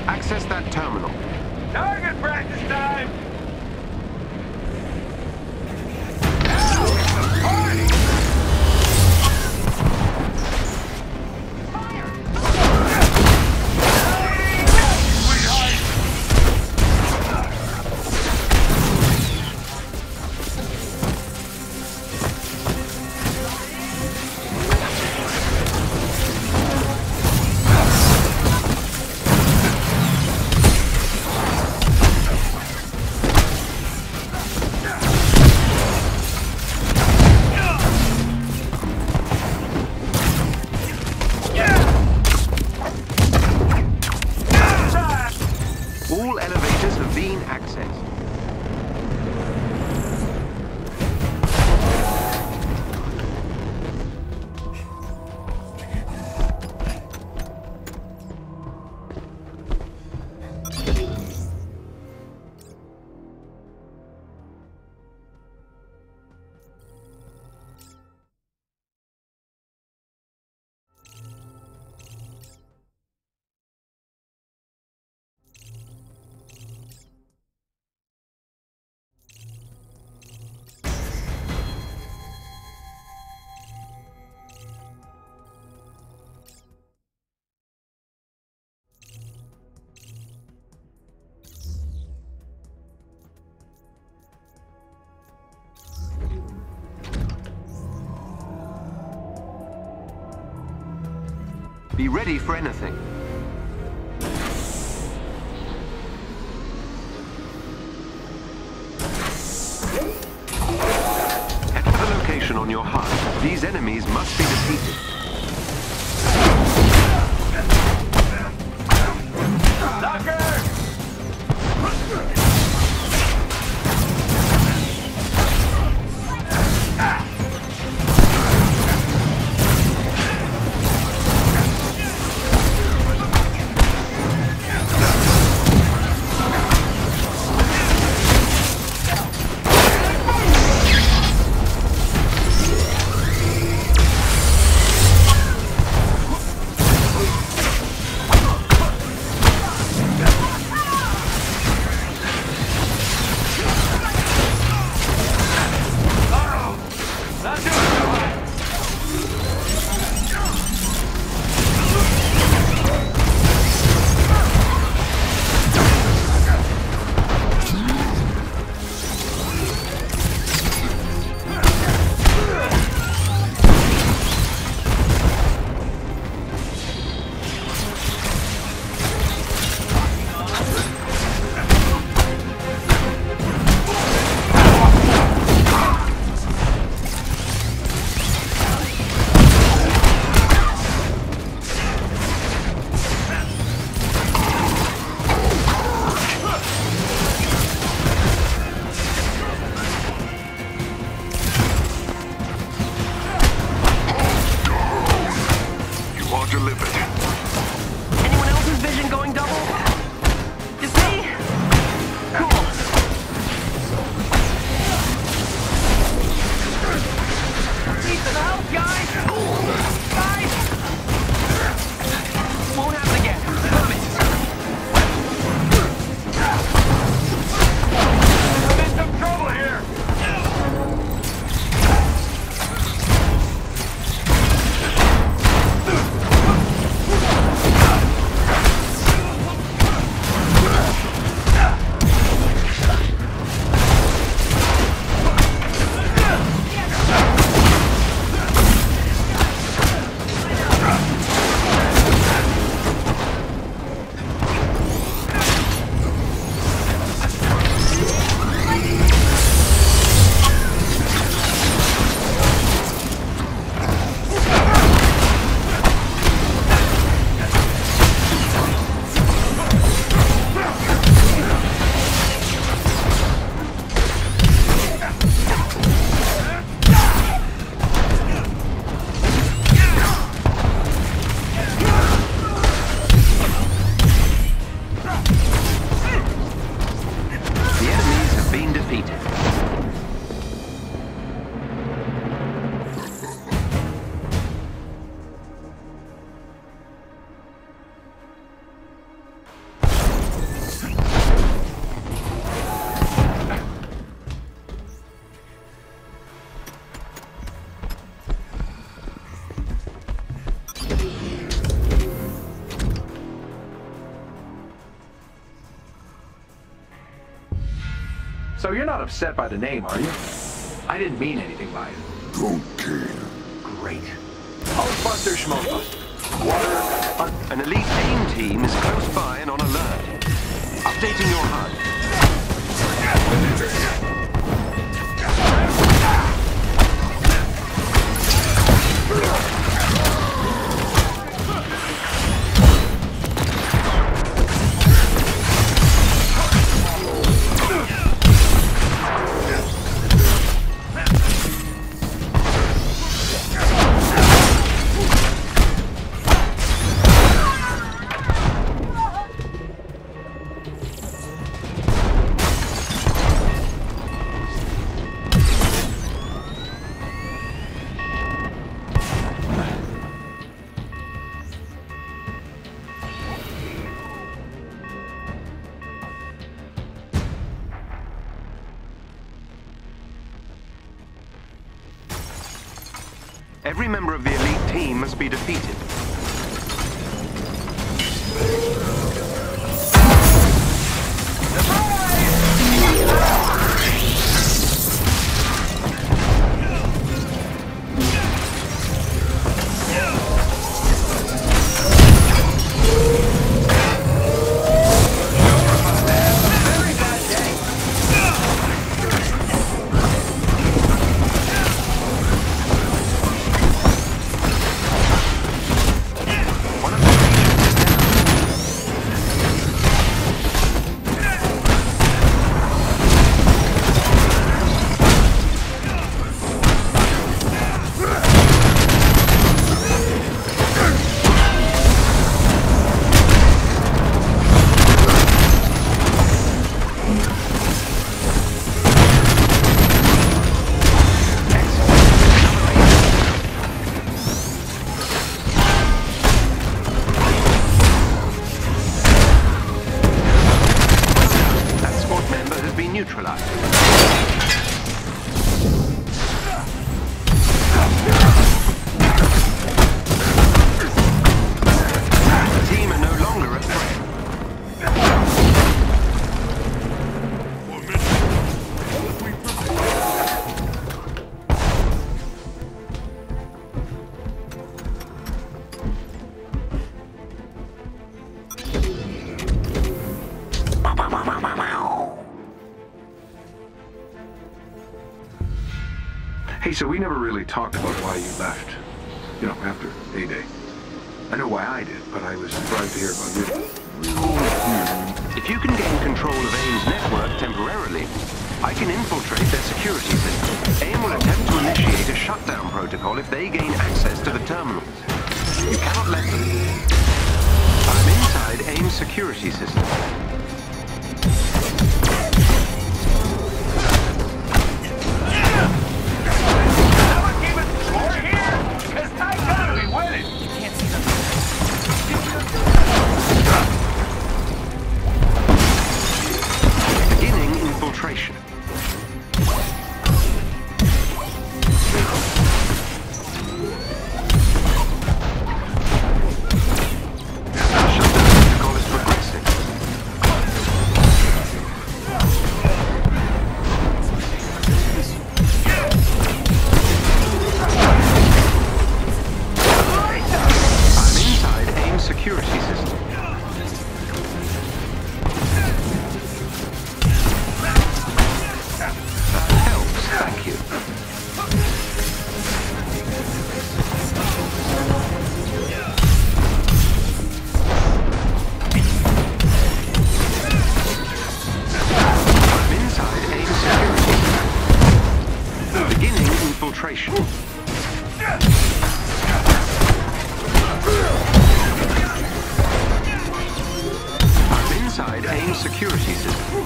Access that terminal. Target practice time! All elevators have been accessed. Be ready for anything. Head for the location on your HUD. These enemies must be defeated. So you're not upset by the name, are you? I didn't mean anything by it. Don't care. Great. Hulkbuster Schmokebuster. Water. An elite AIM team is close by and on alert. Updating your HUD. Every member of the elite team must be defeated. Neutralized. The team are no longer a threat. Hey, so we never really talked about why you left. You know, after A-Day. I know why I did, but I was surprised to hear about you. If you can gain control of AIM's network temporarily, I can infiltrate their security system. AIM will attempt to initiate a shutdown protocol if they gain access to the terminals. You cannot let them. I'm inside AIM's security system. Infiltration. Shutdown protocol is progressing. I'm inside AIM security system. Thank you. I'm inside AIM security. Beginning infiltration. I'm inside AIM security system.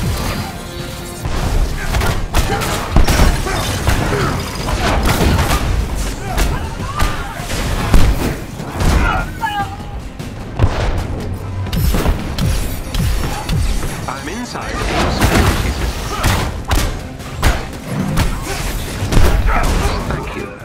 I'm inside AIM security system. Thank you.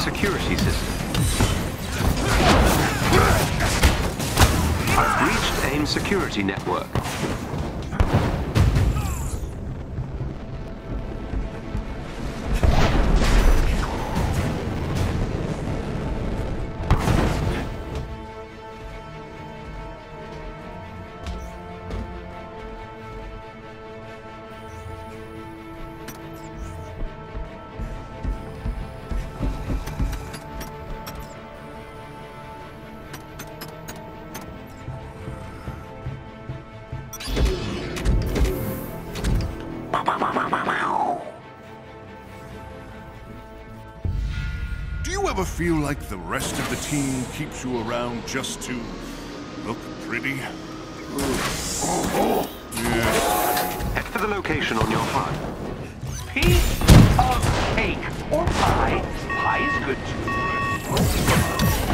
security system. I've breached AIM's security network. Do you ever feel like the rest of the team keeps you around just to look pretty? Yes. Head for the location on your HUD. Piece of cake or pie. Pie is good too.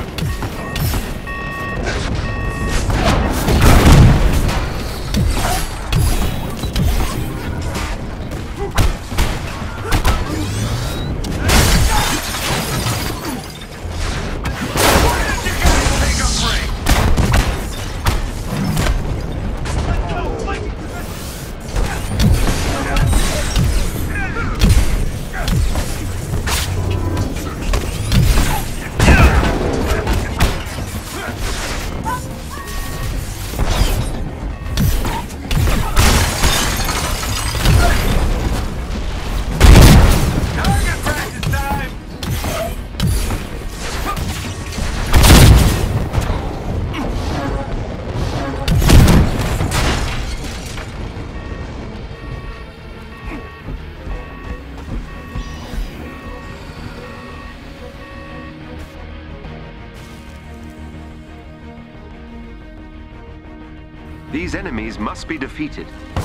These enemies must be defeated.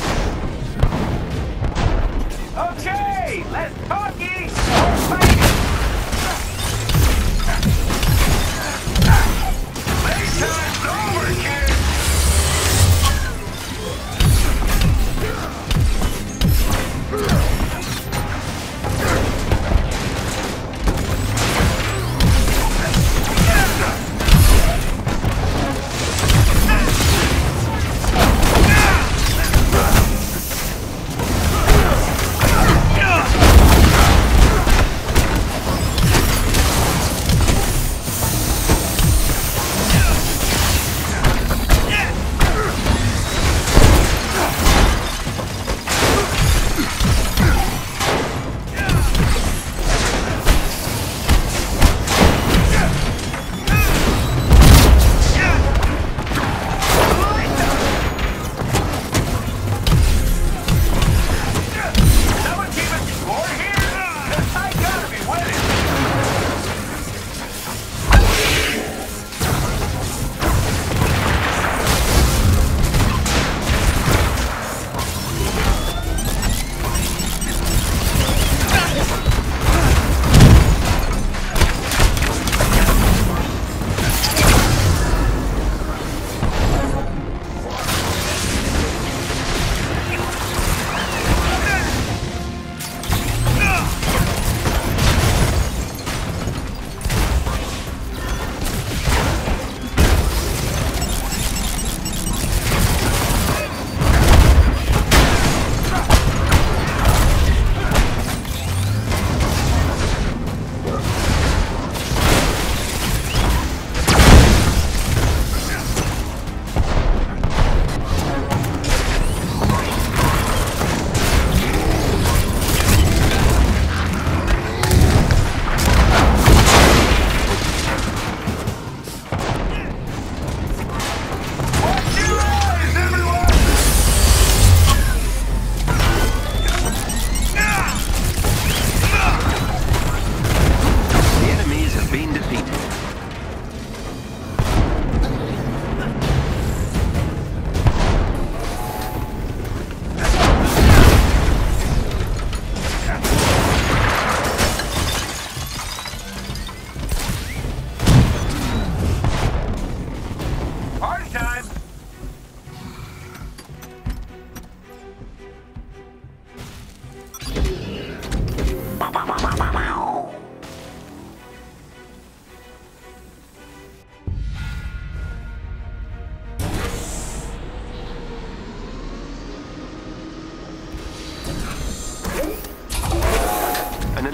Okay, less talking, more fighting. Playtime's over, kids.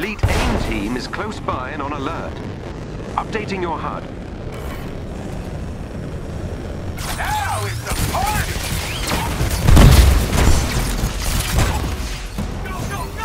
elite AIM team is close by and on alert. Updating your HUD. Now it's the party! Go, go, go!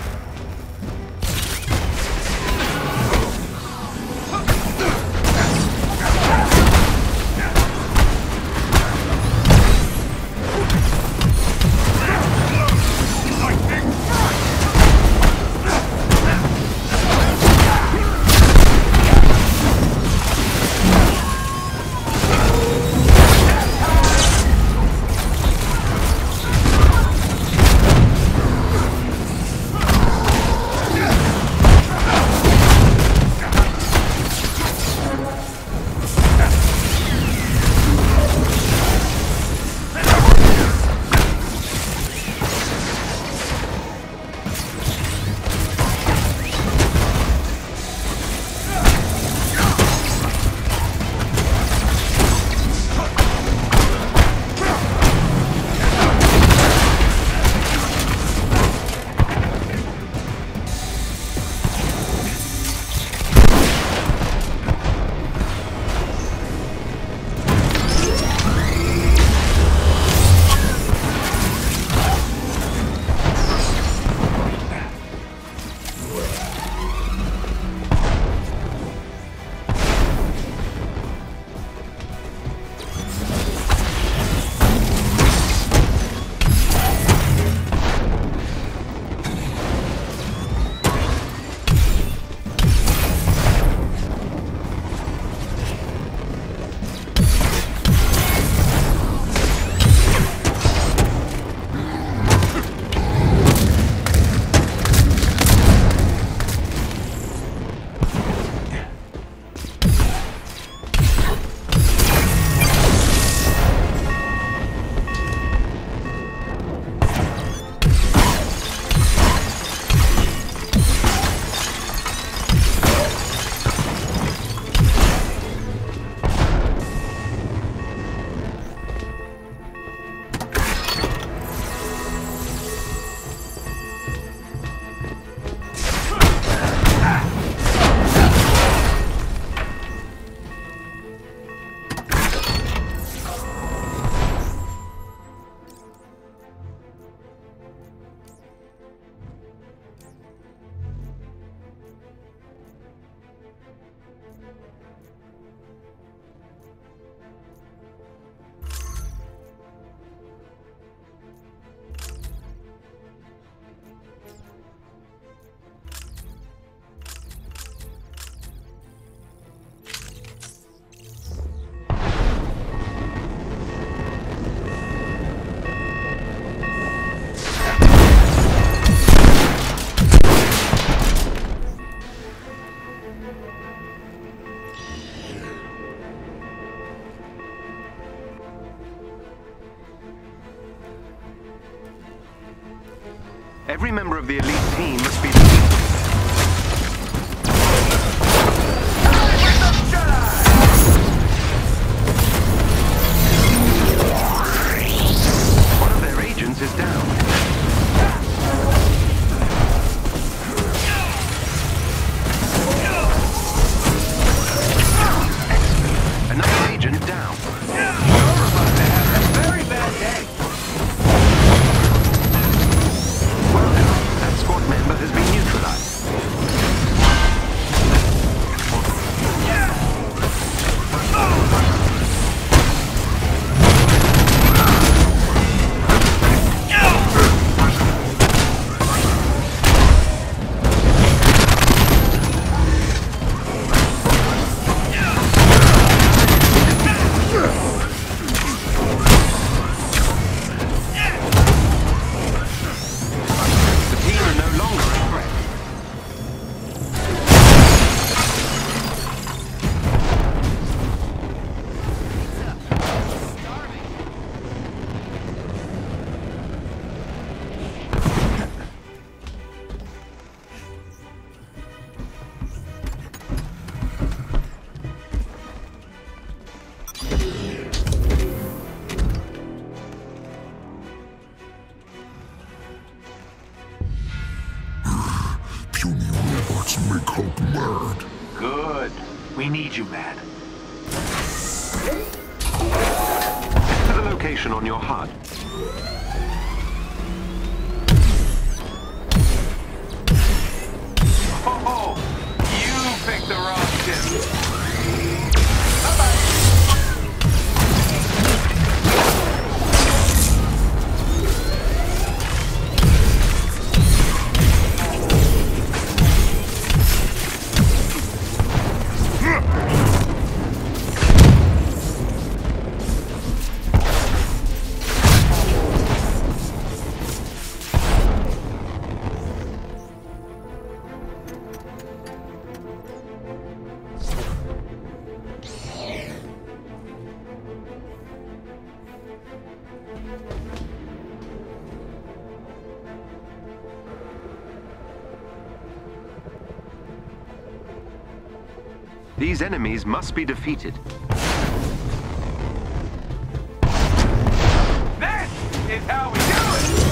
Every member of the elite team must be... One of their agents is down. Excellent. Another agent down. You're about to have a very bad day. Well, that squad member has been used. We need you, man. To the location on your HUD. Oh, you picked the wrong ship. These enemies must be defeated. This is how we do it!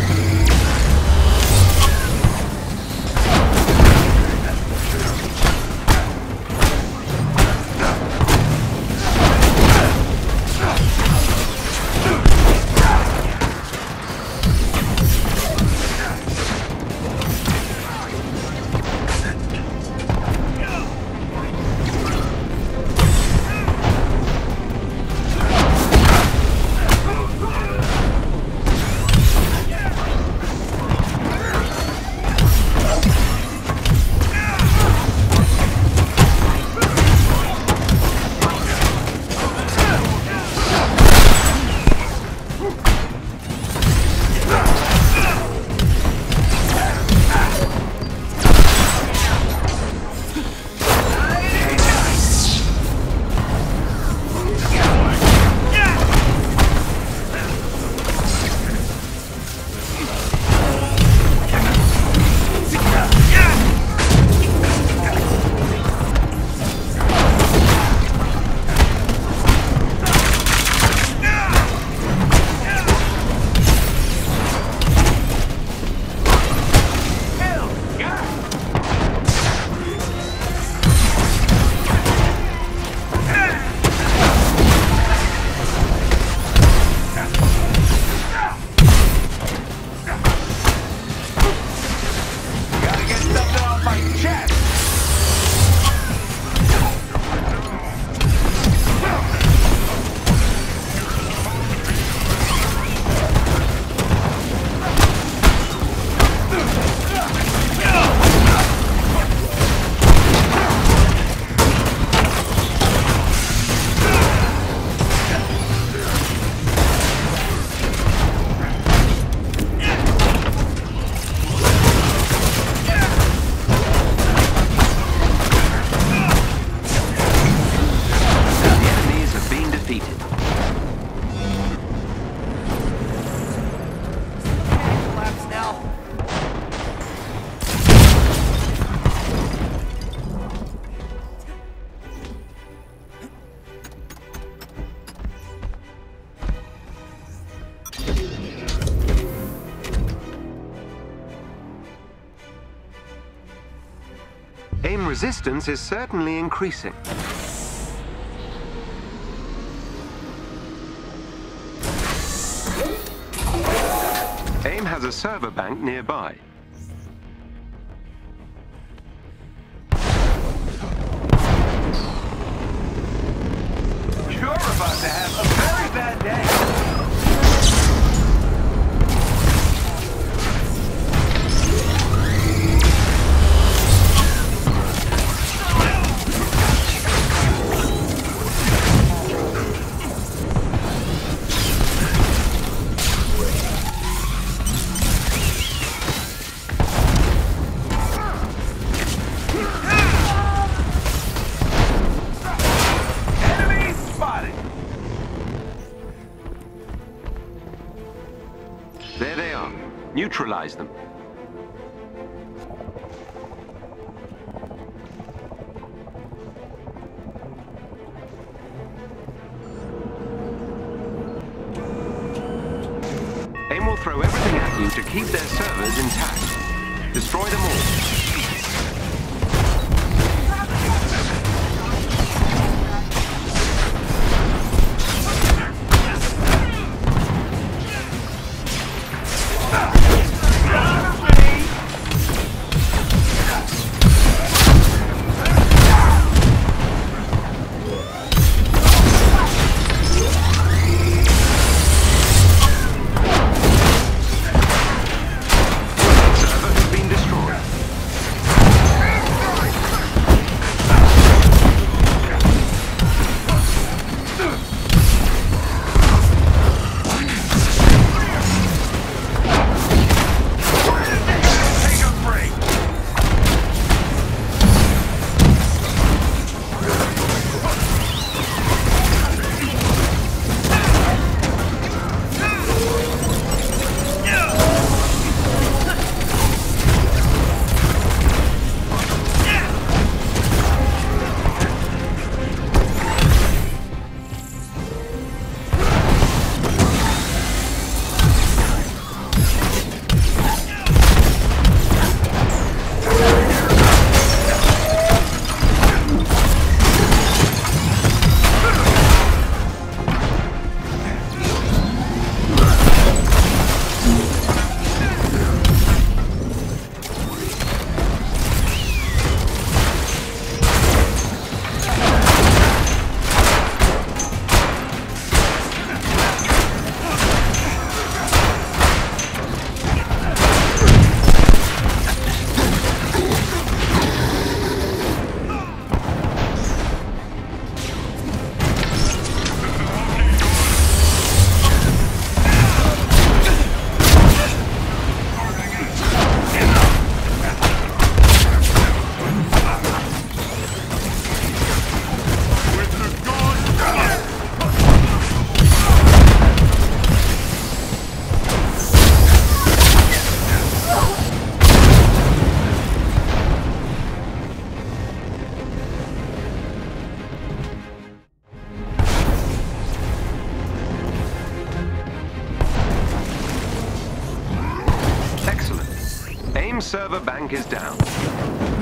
AIM resistance is certainly increasing. AIM has a server bank nearby. You're about to have a very bad day. There they are. Neutralize them. AIM will throw everything at you to keep their servers intact. Destroy them all. AIM server bank is down.